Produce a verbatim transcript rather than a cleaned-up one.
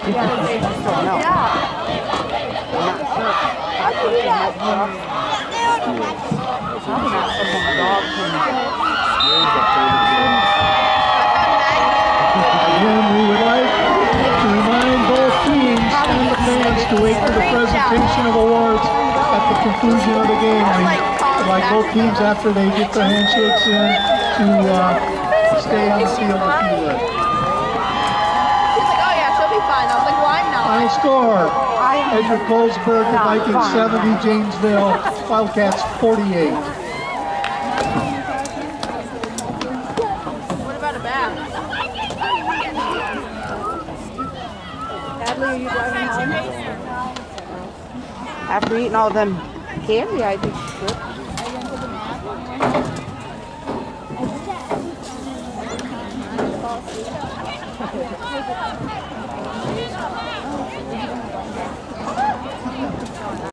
Yeah, they just don't know. Yeah. I'm not sure. How'd you do that? Probably not someone dog can. Again, we would like to remind both teams and the fans to wait for the presentation of awards at the conclusion of the game. We would like both teams, after they get their handshakes in, to uh, stay on the field if you would. He's like, oh yeah, she'll be fine. I was like, well, I'm not. Final score, Edgewood-Coleburg, the Vikings seventy, Janesville, Wildcats forty-eight. What about a bath? Adley, are you driving home? After eating all them candy, I think it's good.